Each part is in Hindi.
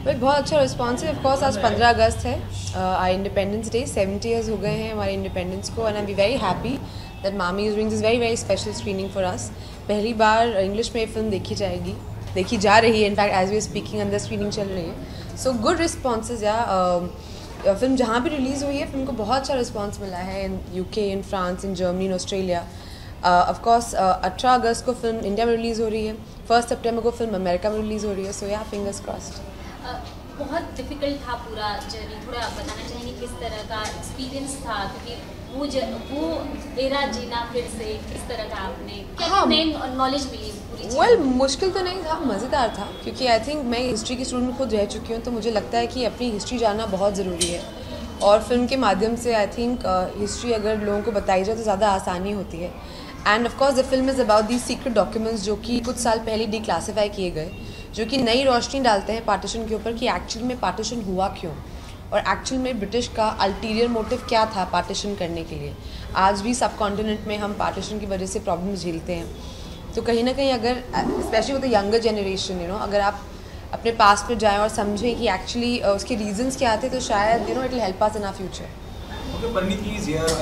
भाई बहुत अच्छा रिस्पॉन्स है। ऑफकोर्स आज 15 अगस्त है, इंडिपेंडेंस डे, 70 ईयर्स हो गए हैं हमारे इंडिपेंडेंस को, and I be very happy that MAMI is doing this very very special screening for us. पहली बार इंग्लिश में ये फिल्म देखी जा रही है, इनफैक्ट एज वी स्पीकिंग अंदर स्क्रीनिंग चल रही है। सो गुड रिस्पॉन्सेज या फिल्म जहाँ भी रिलीज़ हुई है फिल्म को बहुत अच्छा रिस्पॉन्स मिला है, in UK, in France, in Germany, in Australia. ऑफकोर्स 18 अगस्त को फिल्म इंडिया में रिलीज़ हो रही है, 1 सितंबर को फिल्म अमेरिका में रिलीज़ हो रही है। सो या फिंगर्स क्रॉस्ड। बहुत डिफ़िकल्ट था पूरा जर्नी, थोड़ा आप बताना चाहेंगे किस तरह का एक्सपीरियंस था, क्योंकि वो एरा जीना फिर से किस तरह का आपने क्या नई नॉलेज मिली पूरी चीज़? वेल मुश्किल तो नहीं था, मज़ेदार था, क्योंकि आई थिंक मैं हिस्ट्री की स्टूडेंट खुद रह चुकी हूँ, तो मुझे लगता है कि अपनी हिस्ट्री जानना बहुत ज़रूरी है। और फिल्म के माध्यम से आई थिंक हिस्ट्री अगर लोगों को बताई जाए तो ज़्यादा आसानी होती है। And of course the film is about the secret documents जो कि कुछ साल पहले डिक्लासीफाई किए गए, जो कि नई रोशनी डालते हैं पार्टीशन के ऊपर कि एक्चुअल में पार्टीशन हुआ क्यों, और एक्चुअल में ब्रिटिश का अल्टीरियर मोटिव क्या था पार्टीशन करने के लिए। आज भी सब कॉन्टिनेंट में हम पार्टीशन की वजह से प्रॉब्लम झेलते हैं, तो कहीं ना कहीं अगर specially with the younger generation अगर आप अपने पास पर जाएं और समझें कि एक्चुअली उसके रीजंस क्या थे, तो शायद it will help us in our future. Okay, Parniti is here.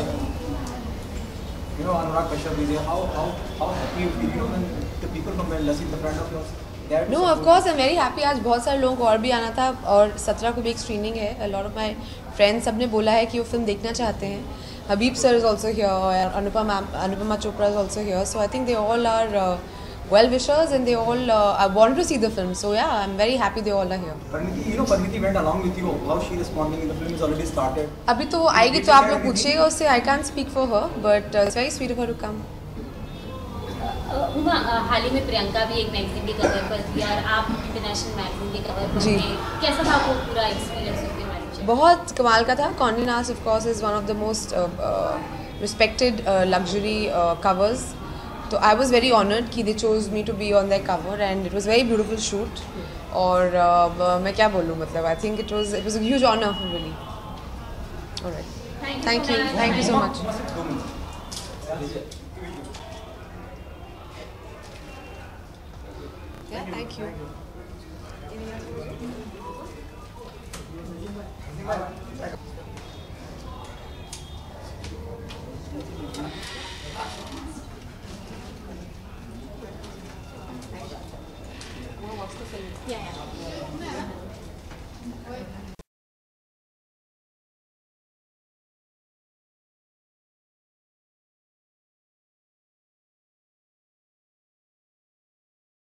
Anurag Kashyap is here. How happy you feel? When the people from Well in the front of yours. No of course I am very happy. आज बहुत सारे लोगों को और भी आना था, और 17 को भी एक स्क्रीनिंग है। A lot of my friends सब ने बोला है कि वो फिल्म देखना चाहते हैं। Habib sir is also here, Anupama Chopra is also here. So I think they all are well wishers and they all want to see the film. So yeah, I'm very happy they all are here. Parniti went along with you. How she responding? The film is already started. अभी तो आएगी तो आप लोग पूछिएगा उससे। I can't speak for her, but it's very sweet of her to come. हाल ही में प्रियंका भी एक मैगजीन के कवर पर थी और आप इंटरनेशनल मैगजीन के कवर पर थे। कैसा था वो पूरा एक्सपीरियंस उसके बारे में? बहुत कमाल का था। Condé Nast of course is one of the most respected luxury covers. तो आई वॉज़ वेरी ऑनर्ड कि they chose me to be on that cover, and it was very beautiful shoot. और मैं क्या बोलूँ, मतलब I think it was a huge honour for really. Alright, thank you so much. Thank you. Yeah.